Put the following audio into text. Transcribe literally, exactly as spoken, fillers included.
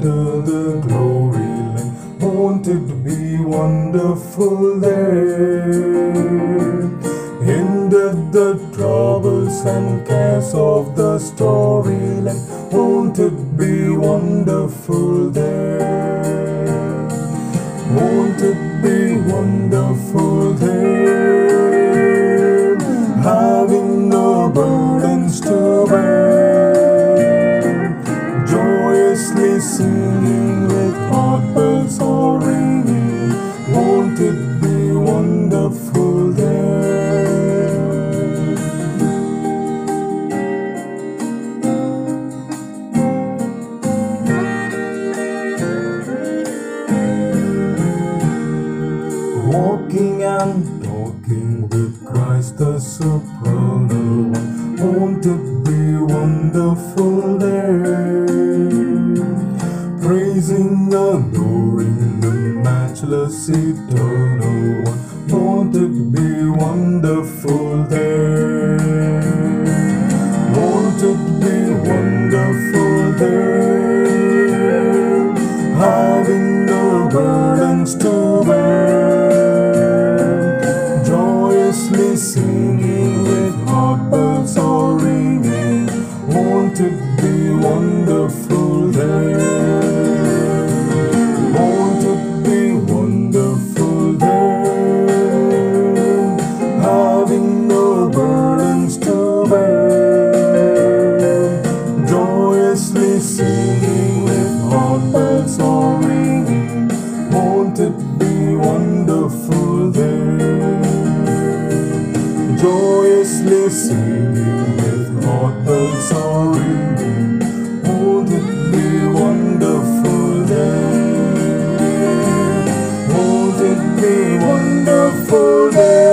enter the glory land. Won't it be wonderful there? Ended the troubles and cares of the storyline. Won't it be wonderful there? Won't it be wonderful there? Having no burdens to bear, joyously singing with heartbells all ringing. Won't it be wonderful there? Walking and talking with Christ the Supernal One. Won't it be wonderful there? Praising, adoring the Matchless Eternal One. Won't it be wonderful there? Won't it be wonderful there? Having no burdens to bear, joyously singing with heartbells all ringing. Won't it be wonderful there? Won't it be wonderful there? Having no burdens to bear, joyously singing with heartbells all ringing. Won't it be wonderful there? Joyously singing with heartbells all ringing. Won't it be wonderful there? Won't it be wonderful there?